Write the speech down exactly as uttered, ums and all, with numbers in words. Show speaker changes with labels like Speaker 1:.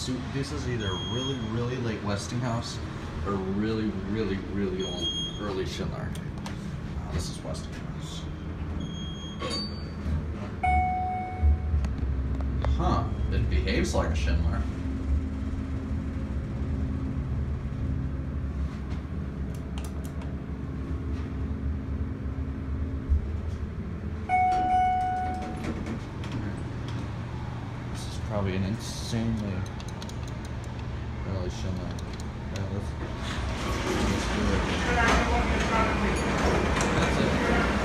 Speaker 1: su this is either really, really late Westinghouse or really, really, really old early Schindler. Uh, this is Westinghouse. Huh, it behaves like a Schindler. Probably an insanely early Schindler. Yeah, let's, let's do it. That's it.